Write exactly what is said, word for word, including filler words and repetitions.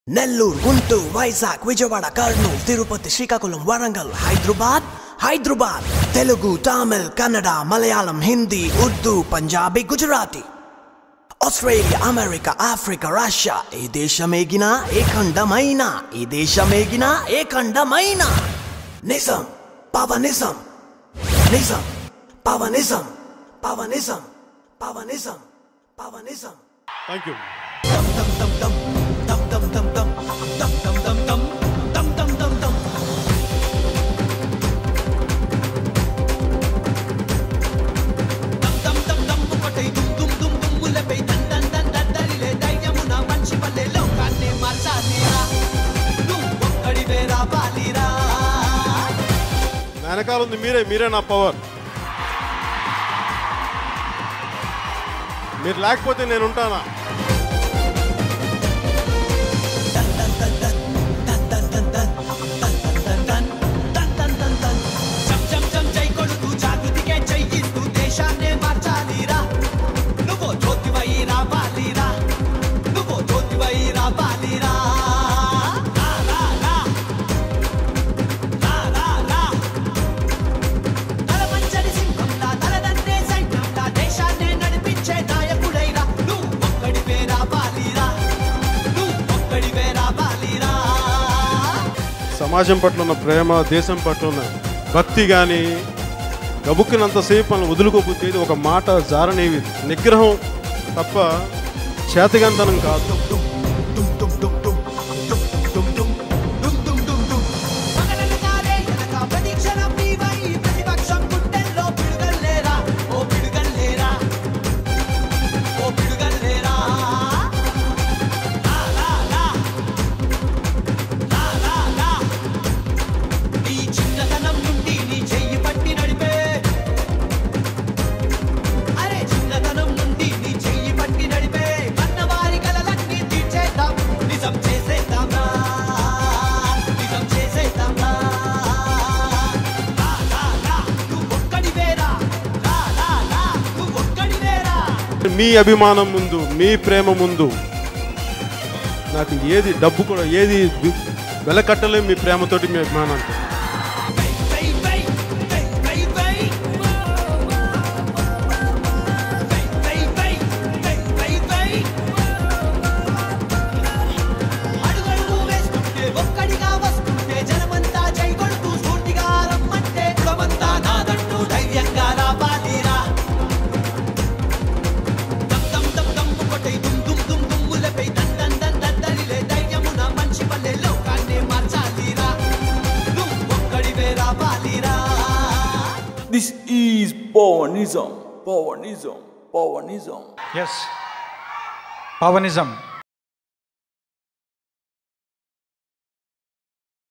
Nellore, Guntur, Vizag, Vijayawada, Kurnool, Tirupati, Srikakulam, Warangal, Hyderabad, Hyderabad, Telugu, Tamil, Kannada, Malayalam, Hindi, Urdu, Punjabi, Gujarati, Australia, America, Africa, Russia. E deshamegina ekandamaina, e deshamegina ekandamaina. Nizam, Pavanism, Nizam, Pavanism, Pavanism, Pavanism, Pavanism. Thank you. Dum dum dum dum dum dum dum dum dum dum dum dum dum dum dum dum. Dum dum dum dum mukatai dum dum dum dum mullapai dan dan dan dan darile daiyamuna manchi valle lokanne marchalira nu okkadi vera balira. వెనకాల ఉంది మీరే మీరే నా power. మీరు లేకపోతే నేను ఉంటానా? సమాజం పట్ల ఉన్న ప్రేమ, దేశం పట్ల ఉన్న భక్తి కానీ గబుక్కినంతసేపు మనం వదులుకోబుద్ది ఒక మాట జారనేవి నిగ్రహం తప్ప చేతగంతనం కాదు. మీ అభిమానం ముందు, మీ ప్రేమ ముందు నాకు ఏది డబ్బు కూడా ఏది వెలకట్టలే. మీ ప్రేమతోటి మీ అభిమానంతో This is Pawanism, Pawanism, Pawanism. Yes, Pawanism.